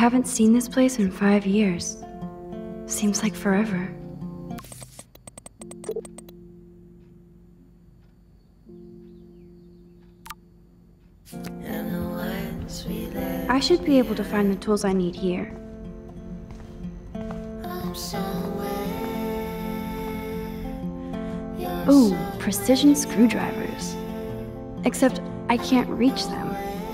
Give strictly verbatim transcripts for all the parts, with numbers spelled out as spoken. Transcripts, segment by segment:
haven't seen this place in five years. Seems like forever. I should be able to find the tools I need here. Ooh, precision screwdrivers. Except I can't reach them.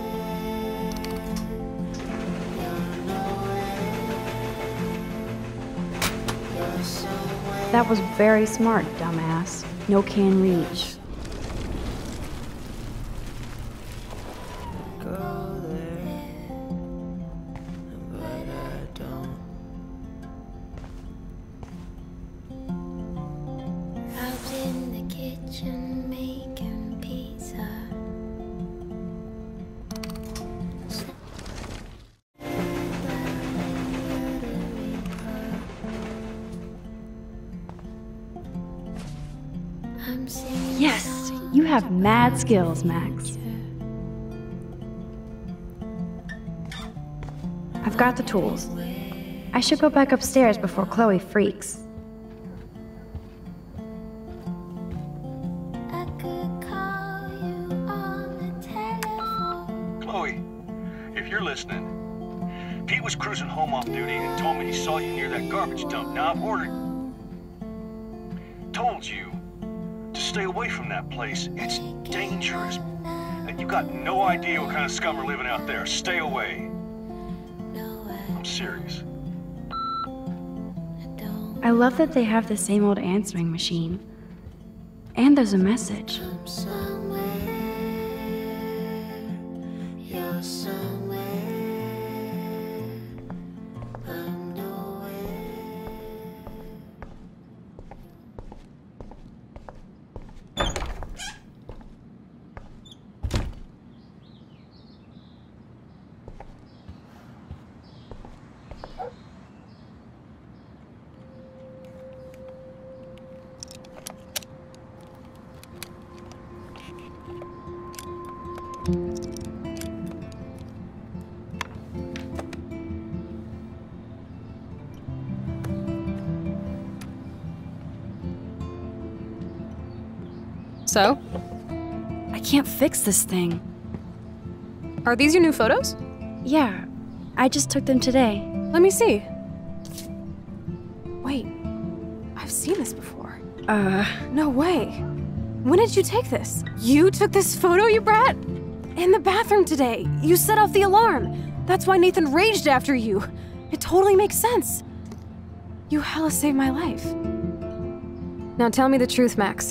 That was very smart, dumbass. No can reach. Yes, you have mad skills, Max. I've got the tools. I should go back upstairs before Chloe freaks. Chloe, if you're listening, Pete was cruising home off duty and told me he saw you near that garbage dump. Now I've ordered... told you to stay away from that place. It's dangerous. And you got no idea what kind of scum are living out there. Stay away. I'm serious. I love that they have the same old answering machine. And there's a message. So? I can't fix this thing. Are these your new photos? Yeah, I just took them today. Let me see. Wait, I've seen this before. Uh... No way. When did you take this? You took this photo, you brat? In the bathroom today. You set off the alarm. That's why Nathan raged after you. It totally makes sense. You hella saved my life. Now tell me the truth, Max.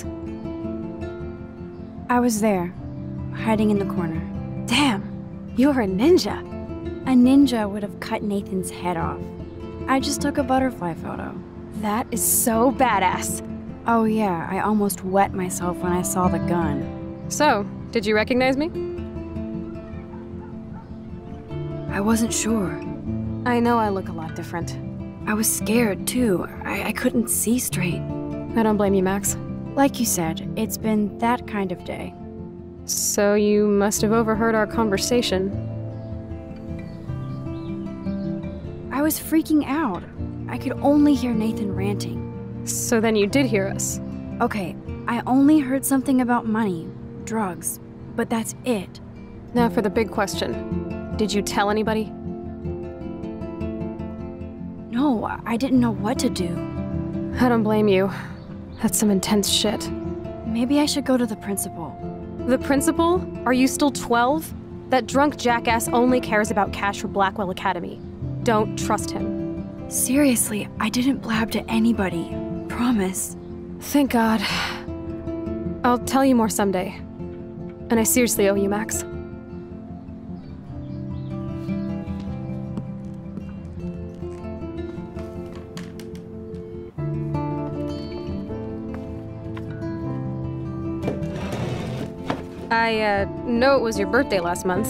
I was there, hiding in the corner. Damn, you're a ninja. A ninja would have cut Nathan's head off. I just took a butterfly photo. That is so badass. Oh yeah, I almost wet myself when I saw the gun. So, did you recognize me? I wasn't sure. I know I look a lot different. I was scared too. I, I couldn't see straight. I don't blame you, Max. Like you said, it's been that kind of day. So you must have overheard our conversation. I was freaking out. I could only hear Nathan ranting. So then you did hear us. Okay, I only heard something about money, drugs, but that's it. Now for the big question. Did you tell anybody? No, I didn't know what to do. I don't blame you. That's some intense shit. Maybe I should go to the principal. The principal? Are you still twelve? That drunk jackass only cares about cash for Blackwell Academy. Don't trust him. Seriously, I didn't blab to anybody. Promise. Thank God. I'll tell you more someday. And I seriously owe you, Max. I, uh, know it was your birthday last month.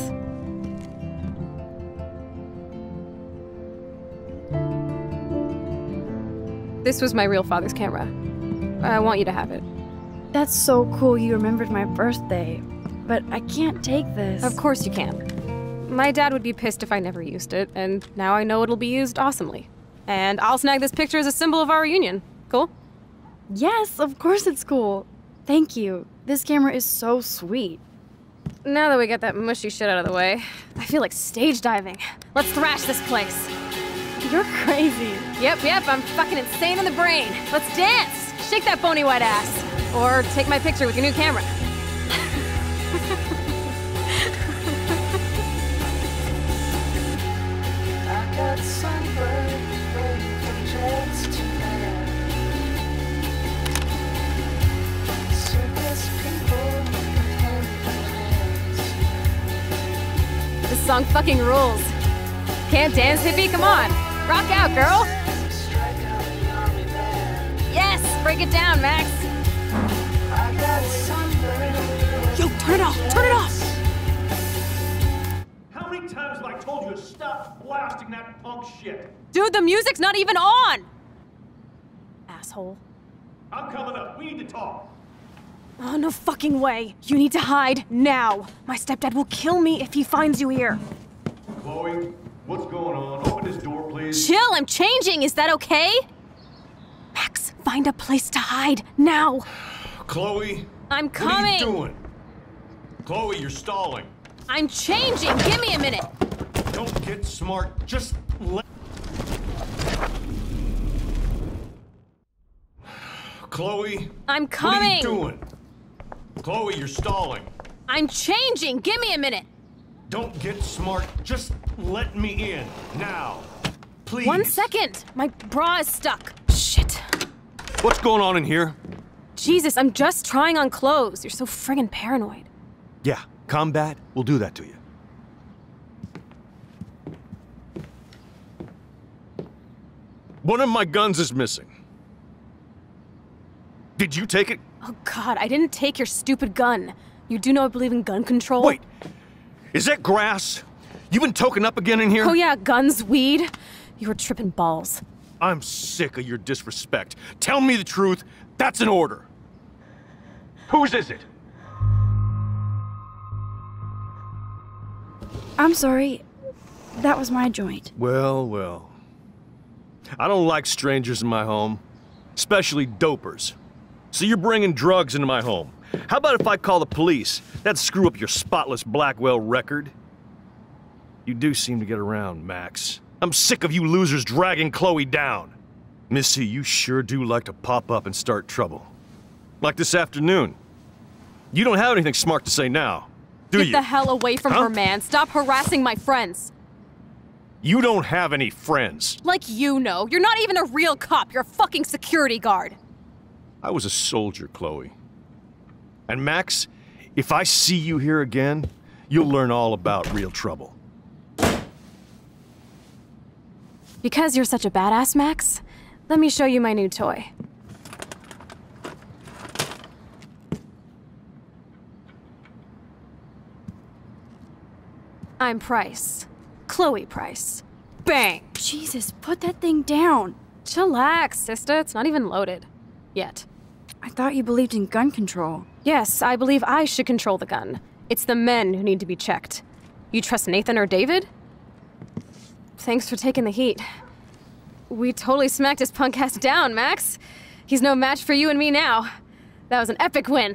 This was my real father's camera. I want you to have it. That's so cool you remembered my birthday. But I can't take this. Of course you can. My dad would be pissed if I never used it, and now I know it'll be used awesomely. And I'll snag this picture as a symbol of our reunion. Cool? Yes, of course it's cool. Thank you. This camera is so sweet. Now that we got that mushy shit out of the way, I feel like stage diving. Let's thrash this place. You're crazy. Yep, yep, I'm fucking insane in the brain. Let's dance! Shake that bony white ass. Or take my picture with your new camera. I got sunburned, waiting for jets to land. Circus people with hand in hands. This song fucking rules. Can't dance, hippie? Come on. Rock out, girl. Strike out the army band. Yes, break it down, Max. I got sunburned. Yo, turn it off, turn it off. How many times have I told you to stop blasting that punk shit? Dude, the music's not even on. Asshole. I'm coming up. We need to talk. Oh, no fucking way. You need to hide now. My stepdad will kill me if he finds you here. Chloe, what's going on? Open this door, please. Chill, I'm changing. Is that okay? Max, find a place to hide now. Chloe, I'm what are coming. you doing? Chloe, you're stalling. I'm changing. Give me a minute. Don't get smart. Just let... Chloe, I'm what are coming. you doing? Chloe, you're stalling. I'm changing. Give me a minute. Don't get smart. Just let me in. Now. Please. One second. My bra is stuck. Shit. What's going on in here? Jesus, I'm just trying on clothes. You're so friggin' paranoid. Yeah, combat will do that to you. One of my guns is missing. Did you take it? Oh god, I didn't take your stupid gun. You do know I believe in gun control? Wait, is that grass? You been token up again in here? Oh yeah, guns, weed. You were tripping balls. I'm sick of your disrespect. Tell me the truth. That's an order. Whose is it? I'm sorry. That was my joint. Well, well. I don't like strangers in my home, especially dopers. So you're bringing drugs into my home. How about if I call the police? That'd screw up your spotless Blackwell record. You do seem to get around, Max. I'm sick of you losers dragging Chloe down. Missy, you sure do like to pop up and start trouble. Like this afternoon. You don't have anything smart to say now, do Get you? the hell away from Huh? her, man. Stop harassing my friends. You don't have any friends. Like you know. You're not even a real cop. You're a fucking security guard. I was a soldier, Chloe. And Max, if I see you here again, you'll learn all about real trouble. Because you're such a badass, Max, let me show you my new toy. I'm Price. Chloe Price. Bang! Jesus, put that thing down. Chillax, sister. It's not even loaded. Yet. I thought you believed in gun control. Yes, I believe I should control the gun. It's the men who need to be checked. You trust Nathan or David? Thanks for taking the heat. We totally smacked his punk ass down, Max. He's no match for you and me now. That was an epic win.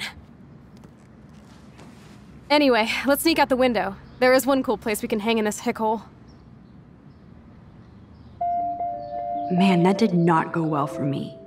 Anyway, let's sneak out the window. There is one cool place we can hang in this hick hole. Man, that did not go well for me.